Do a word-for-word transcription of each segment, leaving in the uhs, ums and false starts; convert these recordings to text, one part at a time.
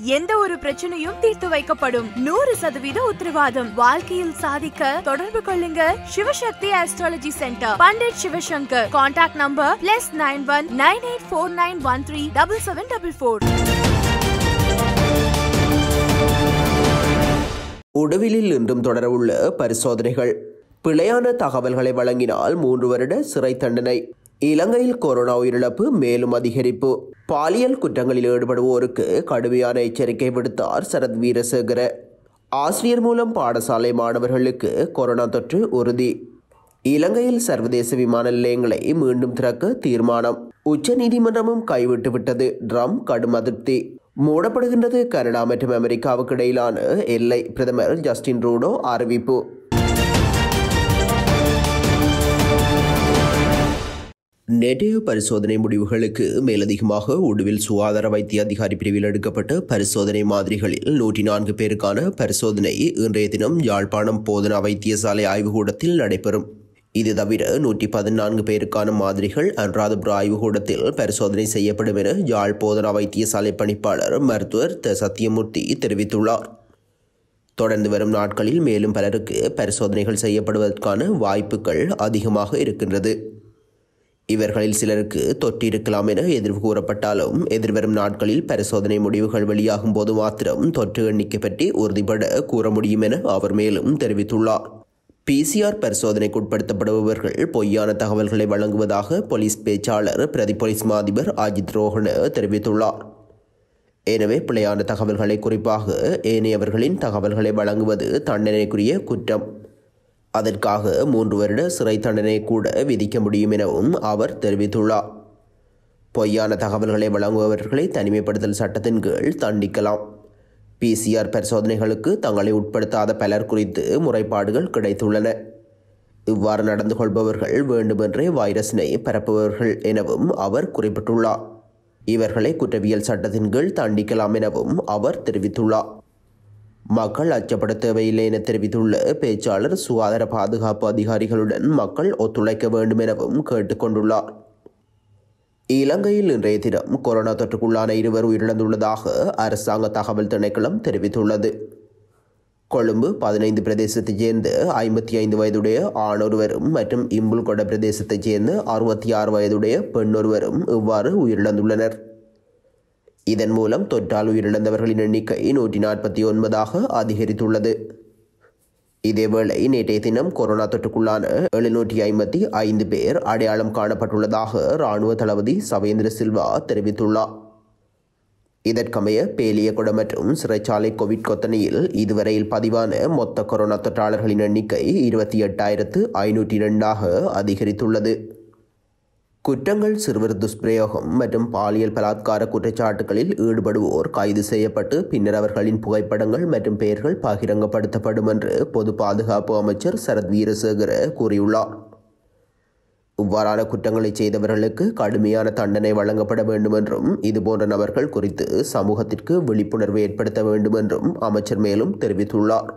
எந்த ஒரு பிரச்சனையும் தீர்த்து வைக்கப்படும். நூறு சதவீத உத்தரவாதம். வாழ்க்கையில் சாதிக்க தொடர்பு கொள்ளுங்க. Shivashakti astrology centre, Pandit Shivashankar. Contact number plus nine one nine eight four nine one three double seven double four. உடுவிலில் இன்றும் தொடரவுள்ள பரிசோதனைகள். பிழையான தகவல்களை வழங்கினால் மூன்று வருட சிறை தண்டனை. இலங்கையில் கொரோனா உயிரிழப்பு மேலும் அதிகரிப்பு. பாலியல் குற்றங்களில் ஈடுபடுவோருக்கு கடுமையான எச்சரிக்கை விடுத்தார் சரத் வீரசேகர. ஆசிரியர் மூலம் பாடசாலை மாணவர்களுக்கு கொரோனா தொற்று உறுதி. இலங்கையில் சர்வதேச விமான நிலையங்களை மீண்டும் திறக்க தீர்மானம். உச்ச நீதிமன்றமும் கைவிட்டு விட்டது. ட்ரம்ப் கடும் அதிருப்தி. மூடப்படுகின்றது கனடா மற்றும் அமெரிக்காவுக்கு இடையிலான எல்லை. பிரதமர் ஜஸ்டின் ட்ரூடோ அறிவிப்பு. நேற்றைய பரிசோதனை முடிவுகளுக்கு மேலதிகமாக உடுவில் சுகாதார வைத்திய அதிகாரி பிரிவில் எடுக்கப்பட்ட பரிசோதனை மாதிரிகளில் நூற்றி நான்கு பேருக்கான பரிசோதனை இன்றைய தினம் யாழ்ப்பாணம் போதனா வைத்தியசாலை ஆய்வுக்கூடத்தில் நடைபெறும். இது தவிர நூற்றி பதினான்கு பேருக்கான மாதிரிகள் அனுராதபுர ஆய்வுக்கூடத்தில் பரிசோதனை செய்யப்படும் என யாழ் போதனா வைத்தியசாலை பணிப்பாளர் மருத்துவர் த சத்தியமூர்த்தி தெரிவித்துள்ளார். தொடர்ந்து வரும் நாட்களில் மேலும் பலருக்கு பரிசோதனைகள் செய்யப்படுவதற்கான வாய்ப்புகள் அதிகமாக இருக்கின்றது. இவர்களில் சிலருக்கு தொற்று இருக்கலாம் என எதிர்வு கூறப்பட்டாலும் எதிர்வரும் நாட்களில் பரிசோதனை முடிவுகள் வெளியாகும் போது மாத்திரம் தொற்று எண்ணிக்கை பற்றி உறுதிபட கூற முடியும் என அவர் மேலும் தெரிவித்துள்ளார். பிசிஆர் பரிசோதனைக்கு உட்படுத்தப்படுபவர்கள் பொய்யான தகவல்களை வழங்குவதாக போலீஸ் பேச்சாளர் பிரதி போலீஸ் மாதிபர் அஜித் ரோஹன தெரிவித்துள்ளார். எனவே பிழையான தகவல்களை, குறிப்பாக ஏனையவர்களின் தகவல்களை வழங்குவது தண்டனைக்குரிய குற்றம். அதற்காக மூன்று வருட சிறை தண்டனை கூட விதிக்க முடியும் எனவும் அவர் தெரிவித்துள்ளார். பொய்யான தகவல்களை வழங்குபவர்களை தனிமைப்படுத்தல் சட்டத்தின் கீழ் தண்டிக்கலாம். பிசிஆர் பரிசோதனைகளுக்கு தங்களை உட்படுத்தாத பலர் குறித்து முறைப்பாடுகள் கிடைத்துள்ளன. இவ்வாறு நடந்து கொள்பவர்கள் வேண்டுமென்றே வைரஸினை பரப்புபவர்கள் எனவும் அவர் குறிப்பிட்டுள்ளார். இவர்களை குற்றவியல் சட்டத்தின் கீழ் தண்டிக்கலாம் எனவும் அவர் தெரிவித்துள்ளார். மக்கள் அச்சப்பட தேவையில்லை என தெரிவித்துள்ள பேச்சாளர் சுகாதார பாதுகாப்பு அதிகாரிகளுடன் மக்கள் ஒத்துழைக்க வேண்டும் எனவும் கேட்டுக்கொண்டுள்ளார். இலங்கையில் இன்றைய தினம் கொரோனா தொற்றுக்குள்ளான இருவர் உயிரிழந்துள்ளதாக அரசாங்க தகவல் திணைக்களம் தெரிவித்துள்ளது. கொழும்பு பதினைந்து பிரதேசத்தைச் சேர்ந்த ஐம்பத்தி ஐந்து வயதுடைய ஆணொருவரும் மற்றும் இம்புல்கொட பிரதேசத்தைச் சேர்ந்த அறுபத்தி ஆறு வயதுடைய பெண்ணொருவரும் இவ்வாறு உயிரிழந்துள்ளனர். இதன் மூலம் தொற்றால் உயிரிழந்தவர்களின் எண்ணிக்கை நூற்றி நாற்பத்தி ஒன்பதாக அதிகரித்துள்ளது. இதேவேளை நேற்றைய தினம் கொரோனா தொற்றுக்குள்ளான எழுநூற்றி ஐம்பத்தி ஐந்து பேர் அடையாளம் காணப்பட்டுள்ளதாக இராணுவ தளபதி சவேந்திர சில்வா தெரிவித்துள்ளார். இதற்கமைய பேலியகுட மற்றும் சிறைச்சாலை கோவிட் கொத்தனையில் இதுவரையில் பதிவான மொத்த கொரோனா தொற்றாளர்களின் எண்ணிக்கை இருபத்தி எட்டாயிரத்து ஐநூற்றி இரண்டாக அதிகரித்துள்ளது. குற்றங்கள், சிறுவர் துஷ்பிரயோகம் மற்றும் பாலியல் பலாத்கார குற்றச்சாட்டுகளில் ஈடுபடுவோர் கைது செய்யப்பட்டு பின்னர் அவர்களின் புகைப்படங்கள் மற்றும் பெயர்கள் பகிரங்கப்படுத்தப்படும் என்று பொது பாதுகாப்பு அமைச்சர் சரத் வீரசேகர கூறியுள்ளார். இவ்வாறான குற்றங்களை செய்தவர்களுக்கு கடுமையான தண்டனை வழங்கப்பட வேண்டும் என்றும் இதுபோன்ற நபர்கள் குறித்து சமூகத்திற்கு விழிப்புணர்வு ஏற்படுத்த வேண்டும் என்றும் அமைச்சர் மேலும் தெரிவித்துள்ளார்.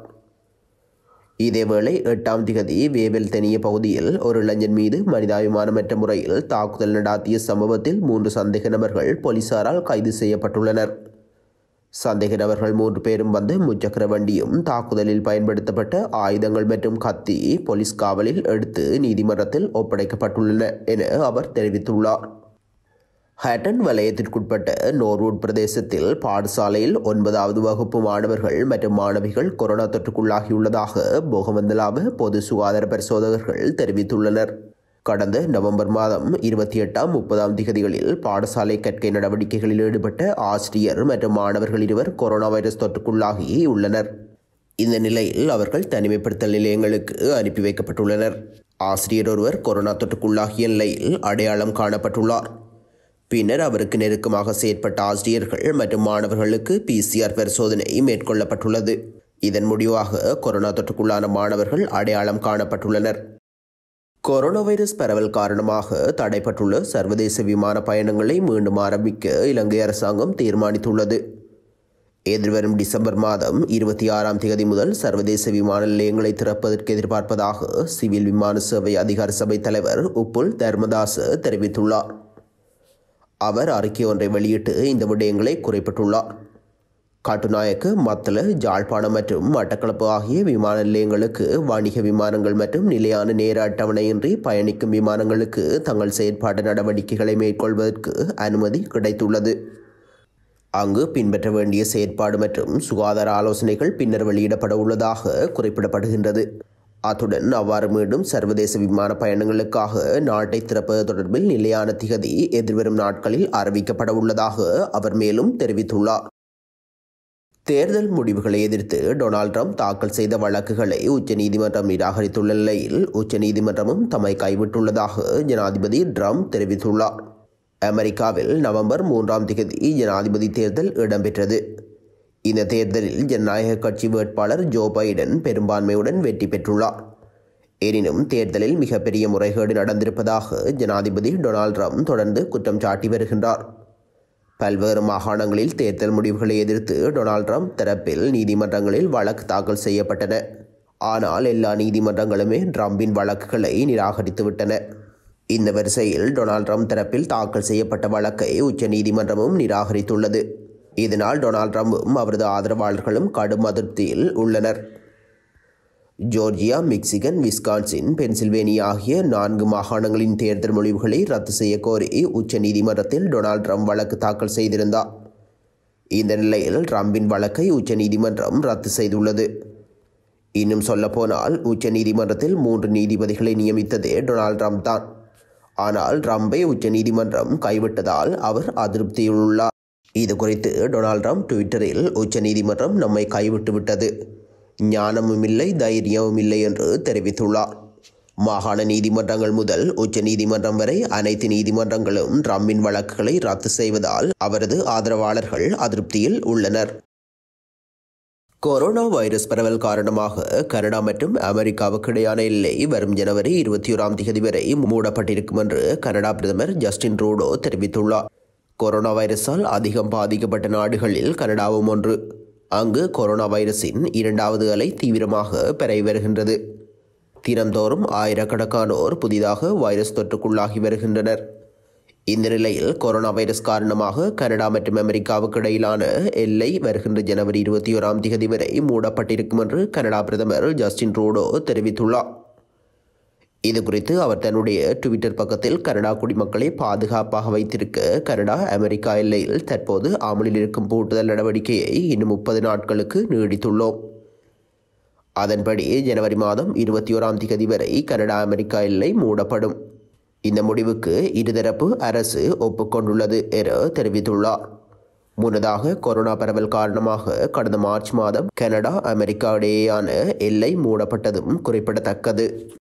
இதேவேளை எட்டாம் திகதி வேவல் தெனிய பகுதியில் ஒரு இளைஞன் மீது மனிதாபிமானமற்ற முறையில் தாக்குதல் நடாத்திய சம்பவத்தில் மூன்று சந்தேக நபர்கள் போலீசாரால் கைது செய்யப்பட்டுள்ளனர். சந்தேக நபர்கள் மூன்று பேரும் வந்து முச்சக்கர வண்டியும் தாக்குதலில் பயன்படுத்தப்பட்ட ஆயுதங்கள் மற்றும் கத்தி போலீஸ் காவலில் எடுத்து நீதிமன்றத்தில் ஒப்படைக்கப்பட்டுள்ளன என அவர் தெரிவித்துள்ளார். ஹட்டன் வலயத்திற்குட்பட்ட நோர்வுட் பிரதேசத்தில் பாடசாலையில் ஒன்பதாவது வகுப்பு மாணவர்கள் மற்றும் மாணவிகள் கொரோனா தொற்றுக்குள்ளாகியுள்ளதாக போகவந்தலாப பொது சுகாதார பரிசோதகர்கள் தெரிவித்துள்ளனர். கடந்த நவம்பர் மாதம் இருபத்தி எட்டாம் முப்பதாம் திகதிகளில் பாடசாலை கற்கை நடவடிக்கைகளில் ஈடுபட்ட ஆசிரியர் மற்றும் மாணவர்கள் இருவர் கொரோனா வைரஸ் தொற்றுக்குள்ளாகி உள்ளனர். இந்த நிலையில் அவர்கள் தனிமைப்படுத்தல் நிலையங்களுக்கு அனுப்பி வைக்கப்பட்டுள்ளனர். ஆசிரியர் ஒருவர் கொரோனா தொற்றுக்குள்ளாகிய நிலையில் அடையாளம் காணப்பட்டுள்ளார். பின்னர் அவருக்கு நெருக்கமாக செயற்பட்ட ஆசிரியர்கள் மற்றும் மாணவர்களுக்கு பிசிஆர் பரிசோதனை மேற்கொள்ளப்பட்டுள்ளது. இதன் முடிவாக கொரோனா தொற்றுக்குள்ளான மாணவர்கள் அடையாளம் காணப்பட்டுள்ளனர். கொரோனா வைரஸ் பரவல் காரணமாக தடைப்பட்டுள்ள சர்வதேச விமான பயணங்களை மீண்டும் ஆரம்பிக்க இலங்கை அரசாங்கம் தீர்மானித்துள்ளது. எதிர்வரும் டிசம்பர் மாதம் இருபத்தி ஆறாம் தேதி முதல் சர்வதேச விமான நிலையங்களை திறப்பதற்கு எதிர்பார்ப்பதாக சிவில் விமான சேவை அதிகார சபை தலைவர் உப்புல் தர்மதாச தெரிவித்துள்ளார். அவர் அறிக்கை ஒன்றை வெளியிட்டு இந்த விடயங்களை குறிப்பிட்டுள்ளார். கட்டுநாயக்க, மத்தள, ஜாழ்ப்பாணம் மற்றும் மட்டக்களப்பு ஆகிய விமான நிலையங்களுக்கு வணிக விமானங்கள் மற்றும் நிலையான நேர அட்டவணையின்றி பயணிக்கும் விமானங்களுக்கு தங்கள் செயற்பாட்டு நடவடிக்கைகளை மேற்கொள்வதற்கு அனுமதி கிடைத்துள்ளது. அங்கு பின்பற்ற வேண்டிய செயற்பாடு மற்றும் சுகாதார ஆலோசனைகள் பின்னர் வெளியிடப்பட உள்ளதாக குறிப்பிடப்படுகின்றது. அத்துடன் அவ்வாறு மீண்டும் சர்வதேச விமான பயணங்களுக்காக நாட்டை திறப்பது தொடர்பில் நிலையான திகதி எதிர்வரும் நாட்களில் அறிவிக்கப்பட உள்ளதாக அவர் மேலும் தெரிவித்துள்ளார். தேர்தல் முடிவுகளை எதிர்த்து டொனால்ட் ட்ரம்ப் தாக்கல் செய்த வழக்குகளை உச்சநீதிமன்றம் நிராகரித்துள்ள நிலையில் உச்சநீதிமன்றமும் தம்மை கைவிட்டுள்ளதாக ஜனாதிபதி ட்ரம்ப் தெரிவித்துள்ளார். அமெரிக்காவில் நவம்பர் மூன்றாம் திகதி ஜனாதிபதி தேர்தல் இடம்பெற்றது. இந்த தேர்தலில் ஜனநாயக கட்சி வேட்பாளர் ஜோ பைடன் பெரும்பான்மையுடன் வெற்றி பெற்றுள்ளார். எனினும் தேர்தலில் மிகப்பெரிய முறைகேடு நடந்திருப்பதாக ஜனாதிபதி டொனால்ட் ட்ரம்ப் தொடர்ந்து குற்றம் சாட்டி வருகின்றார். பல்வேறு மாகாணங்களில் தேர்தல் முடிவுகளை எதிர்த்து டொனால்ட் ட்ரம்ப் தரப்பில் நீதிமன்றங்களில் வழக்கு தாக்கல் செய்யப்பட்டன. ஆனால் எல்லா நீதிமன்றங்களுமே ட்ரம்பின் வழக்குகளை நிராகரித்துவிட்டன. இந்த வரிசையில் டொனால்ட் ட்ரம்ப் தரப்பில் தாக்கல் செய்யப்பட்ட வழக்கை உச்ச நீதிமன்றமும் நிராகரித்துள்ளது. இதனால் டொனால்ட் ட்ரம்பும் அவரது ஆதரவாளர்களும் கடும் அதிருப்தியில் உள்ளனர். ஜோர்ஜியா, மிக்சிகன், விஸ்கான்சின், பென்சில்வேனியா ஆகிய நான்கு மாகாணங்களின் தேர்தல் முடிவுகளை ரத்து செய்ய கோரி உச்ச நீதிமன்றத்தில் டொனால்ட் ட்ரம்ப் வழக்கு தாக்கல் செய்திருந்தார். இந்த நிலையில் ட்ரம்பின் வழக்கை உச்ச நீதிமன்றம் ரத்து செய்துள்ளது. இன்னும் சொல்லப்போனால் உச்ச நீதிமன்றத்தில் மூன்று நீதிபதிகளை நியமித்ததே டொனால்ட் ட்ரம்ப் தான். ஆனால் ட்ரம்பை உச்ச நீதிமன்றம் கைவிட்டதால் அவர் அதிருப்தியில் உள்ளார். இது குறித்து டொனால்ட் ட்ரம்ப் ட்விட்டரில் உச்ச நீதிமன்றம் நம்மை கைவிட்டு விட்டது, ஞானமும் இல்லை தைரியமும் இல்லை என்று தெரிவித்துள்ளார். மாகாண நீதிமன்றங்கள் முதல் உச்ச நீதிமன்றம் வரை அனைத்து நீதிமன்றங்களும் ட்ரம்பின் வழக்குகளை ரத்து செய்வதால் அவரது ஆதரவாளர்கள் அதிருப்தியில் உள்ளனர். கொரோனா வைரஸ் பரவல் காரணமாக கனடா மற்றும் அமெரிக்காவுக்கு இடையான எல்லை வரும் ஜனவரி இருபத்தி ஓராம் தேதி வரை மூடப்பட்டிருக்கும் என்று கனடா பிரதமர் ஜஸ்டின் ட்ரூடோ தெரிவித்துள்ளார். கொரோனா வைரஸால் அதிகம் பாதிக்கப்பட்ட நாடுகளில் கனடாவும் ஒன்று. அங்கு கொரோனா வைரஸின் இரண்டாவது அலை தீவிரமாக பரவி வருகின்றது. தினந்தோறும் ஆயிரக்கணக்கானோர் புதிதாக வைரஸ் தொற்றுக்குள்ளாகி வருகின்றனர். இந்த நிலையில் கொரோனா வைரஸ் காரணமாக கனடா மற்றும் அமெரிக்காவுக்கு இடையிலான எல்லை வருகின்ற ஜனவரி இருபத்தி ஓராம் தேதி வரை மூடப்பட்டிருக்கும் என்று கனடா பிரதமர் ஜஸ்டின் ட்ரூடோ தெரிவித்துள்ளார். இது குறித்து அவர் தன்னுடைய ட்விட்டர் பக்கத்தில் கனடா குடிமக்களை பாதுகாப்பாக வைத்திருக்க கனடா அமெரிக்கா எல்லையில் தற்போது அமலில் இருக்கும் பூட்டுதல் நடவடிக்கையை இன்னும் முப்பது நாட்களுக்கு நீடித்துள்ளோம். அதன்படி ஜனவரி மாதம் இருபத்தி ஓராம் தேதி வரை கனடா அமெரிக்கா எல்லை மூடப்படும். இந்த முடிவுக்கு இருதரப்பு அரசு ஒப்புக்கொண்டுள்ளது என தெரிவித்துள்ளார். முன்னதாக கொரோனா பரவல் காரணமாக கடந்த மார்ச் மாதம் கனடா அமெரிக்கா இடையேயான எல்லை மூடப்பட்டதும் குறிப்பிடத்தக்கது.